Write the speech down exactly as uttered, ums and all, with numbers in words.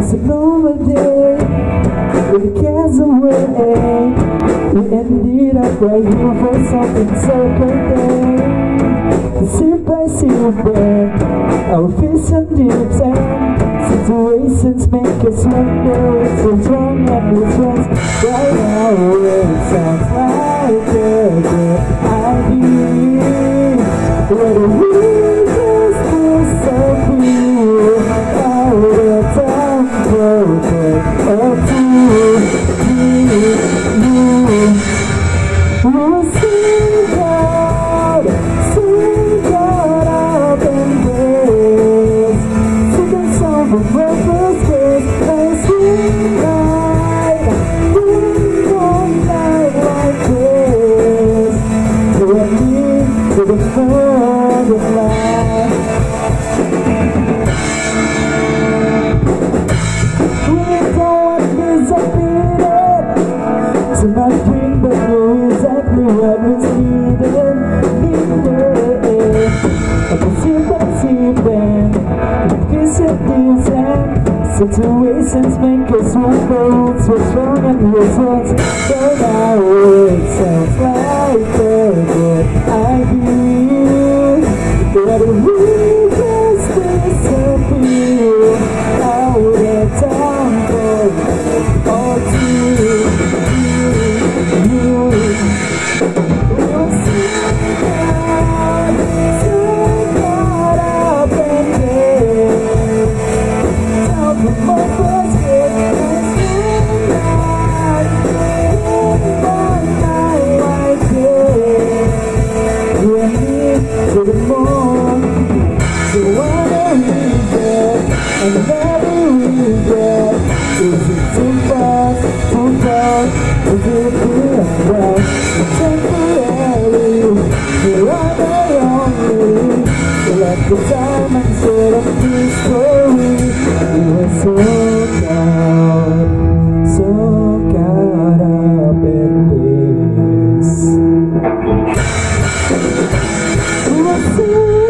It's a normal day with the cares away. We ended up right here for something so great. Sip by sip, our fish and dips and situations make us wonder if what's wrong and what's right. Right now it sounds like a good idea. What a we just disappear out of time for or two, you. We'll sing out, sing out up in this. Sing a song from Memphis, kids, and sing night, sing one night like this. To a me, to the fun of life. We don't disappear to my dream, but know exactly what was needed, needed. I can see that see them, kiss your deals and situations make us wonder what's wrong and what's right. So now it sounds like a good idea. But we just disappear out of time for all two. To the moon, so what we get, and never we get. Is it too fast, too far, is it clear and right? Temporary, you are the only. So let the time and set up this story. You were so caught, so caught up in this. See